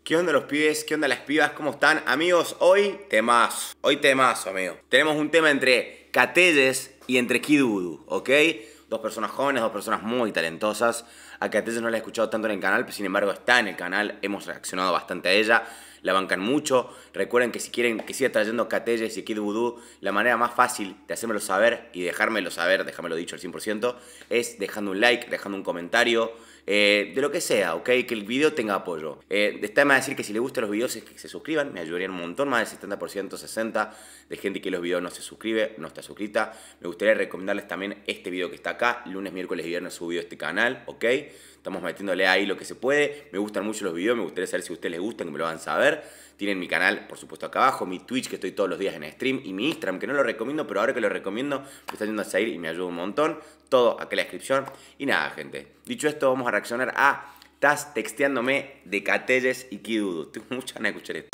¿Qué onda los pibes? ¿Qué onda las pibas? ¿Cómo están? Amigos, hoy temazo, amigo. Tenemos un tema entre Catelles y entre Kid Voodoo, ¿ok? Dos personas jóvenes, dos personas muy talentosas. A Catelles no la he escuchado tanto en el canal, pero sin embargo está en el canal. Hemos reaccionado bastante a ella. La bancan mucho. Recuerden que si quieren que siga trayendo Catelles y Kid Voodoo, la manera más fácil de hacérmelo saber y dejármelo saber, dejármelo dicho al 100%, es dejando un like, dejando un comentario, de lo que sea, ¿ok? Que el video tenga apoyo. Está más decir que si les gustan los videos es que se suscriban, me ayudarían un montón, más del 70%, 60% de gente que los videos no se suscribe, no está suscrita. Me gustaría recomendarles también este video que está acá, lunes, miércoles y viernes subido a este canal, ¿ok? Estamos metiéndole ahí lo que se puede. Me gustan mucho los videos, me gustaría saber si a ustedes les gustan, que me lo hagan saber. Tienen mi canal, por supuesto, acá abajo, mi Twitch, que estoy todos los días en stream, y mi Instagram, que no lo recomiendo, pero ahora que lo recomiendo, me está yendo a seguir y me ayuda un montón. Todo acá en la descripción. Y nada, gente. Dicho esto, vamos a reaccionar a Estás texteándome de Catelles y Kid Voodoo. Tengo muchas ganas de escuchar esto.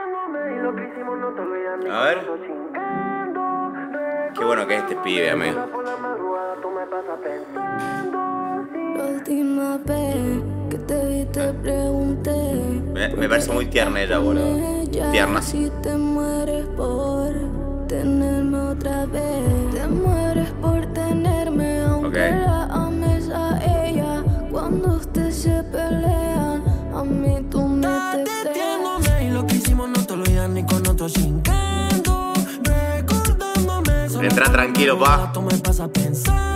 A ver. Qué bueno que es este pibe, amigo. La última vez que te vi te pregunté. Me parece muy tierna ella, boludo. Tierna. Si te mueres por tenerme otra vez. Te mueres por tenerme, aunque la ames a ella. Cuando ustedes se pelean, a mí tú me texteas. Y lo que hicimos no te olvidas ni con otro chingando. Recordándome. Entra tranquilo, pa. Tú me pasas pensando.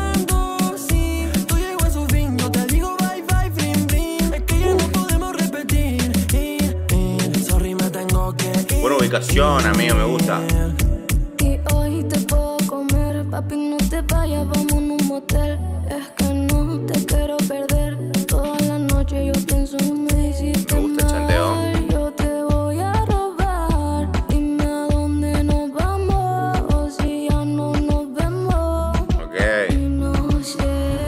Buena ubicación, amigo, me gusta. Y hoy te puedo comer, papi, no te vayas, vamos en un motel. Es que no te quiero perder. Toda la noche yo pienso en me hiciste me gusta el chanteo. mal. Yo te voy a robar. Dime a dónde nos vamos, si ya no nos vemos. Ok. Y no sé.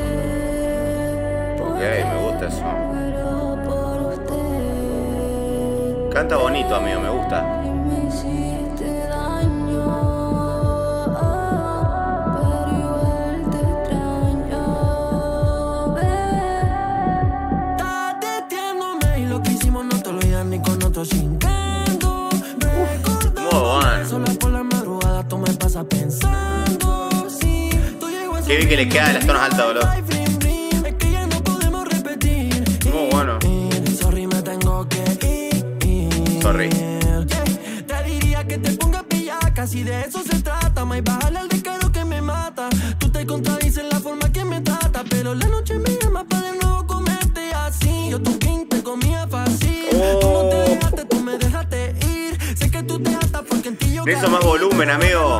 Ok, me gusta eso. Pero por usted. Canta bonito, amigo, me gusta. Qué bien que le queda de las tonos altas, boludo. Muy bueno. Sorry. Te diría que te ponga pillaca, si de eso se trata. Más bajarle al descaro que me mata. Tú te contradices en la forma que me trata, pero la noche me llama para de nuevo comerte así. Yo tu king te comía fácil. Tú no te dejaste, tú me dejaste ir. Sé que tú te atas porque en ti yo hizo más volumen, amigo.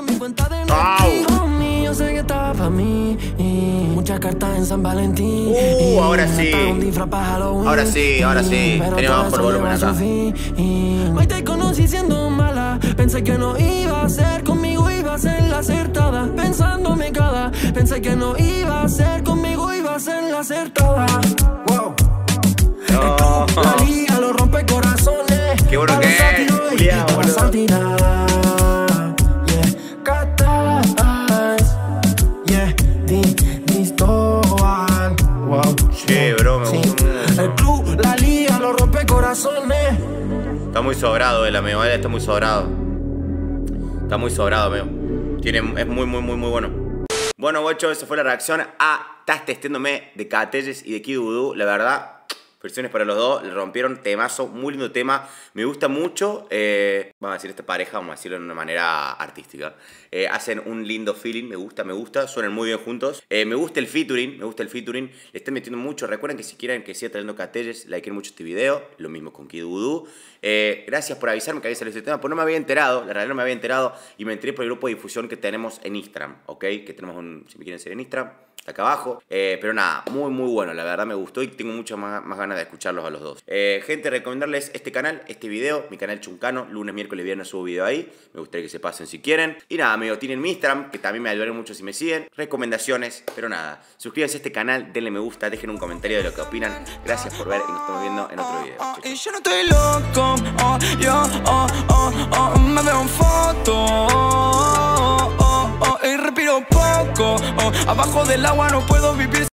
Yo sé que estaba para mí. Muchas cartas en San Valentín. Ahora sí. Ahora sí, ahora sí. Tenemos bajo el volumen acá. Hoy te conocí siendo mala. Pensé que no iba a ser conmigo, iba a ser la acertada. Pensándome cada. Pensé que no iba a ser conmigo, iba a ser la acertada. Wow. No. La liga lo rompe corazones. Qué bueno que es. Julián, boludo. Che, bro, me gusta mucho. El club, la liga, lo rompe corazones. Está muy sobrado él, amigo. Él está muy sobrado. Está muy sobrado, amigo. Es muy bueno. Bueno, guacho, esa fue la reacción a Estás texteándome de Catelles y de Kid Voodoo. La verdad, versiones para los dos. Le rompieron temazo, muy lindo tema. Me gusta mucho. Vamos a decir esta pareja, vamos a decirlo de una manera artística. Hacen un lindo feeling, me gusta. Suenan muy bien juntos. Me gusta el featuring, Le están metiendo mucho. Recuerden que si quieren que siga trayendo Catelles, likeen mucho este video. Lo mismo con Kid Voodoo. Gracias por avisarme que había salido este tema, porque no me había enterado. La realidad no me había enterado. Y me enteré por el grupo de difusión que tenemos en Instagram, ¿ok? Que tenemos si me quieren seguir en Instagram, está acá abajo. Pero nada, muy bueno. La verdad me gustó y tengo muchas más ganas de escucharlos a los dos. Gente, recomendarles este canal, este video, mi canal Chuncano. Lunes, miércoles y viernes subo video ahí. Me gustaría que se pasen si quieren. Y nada, amigo, tienen mi Instagram, que también me ayudaría mucho si me siguen. Recomendaciones, pero nada. Suscríbanse a este canal, denle me gusta, dejen un comentario de lo que opinan. Gracias por ver y nos estamos viendo en otro video. Y yo no estoy loco, me veo en foto, y respiro poco, abajo del agua no puedo vivir.